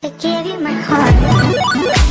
I gave you my heart.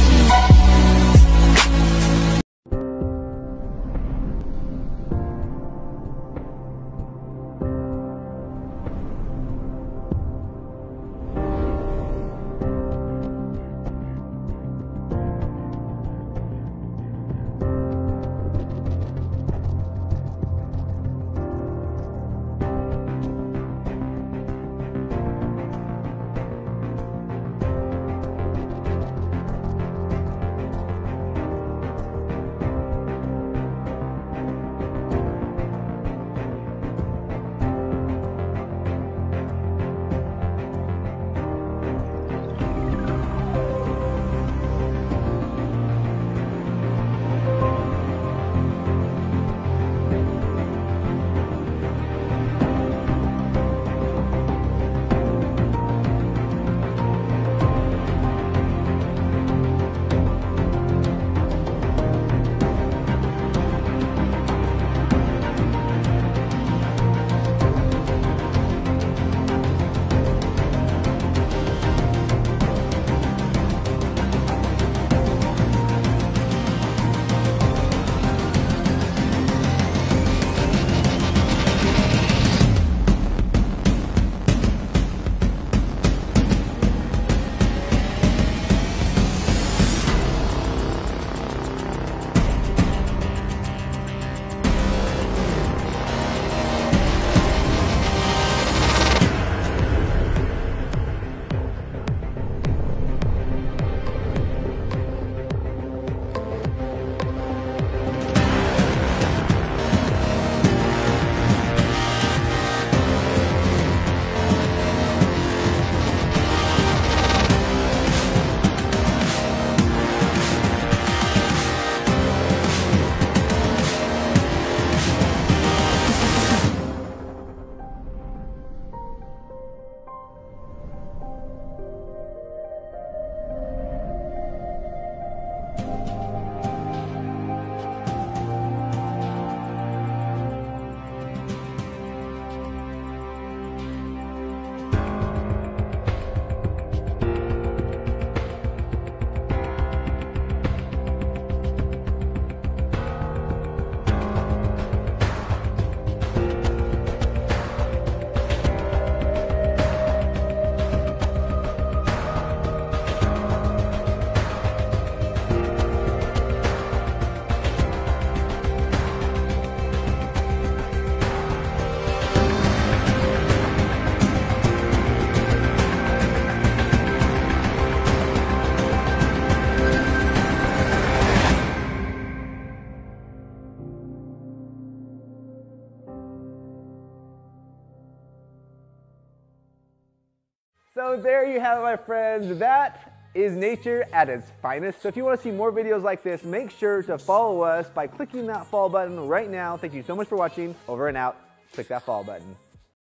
So there you have it, my friends. That is nature at its finest. So if you want to see more videos like this, make sure to follow us by clicking that follow button right now. Thank you so much for watching. Over and out. Click that follow button.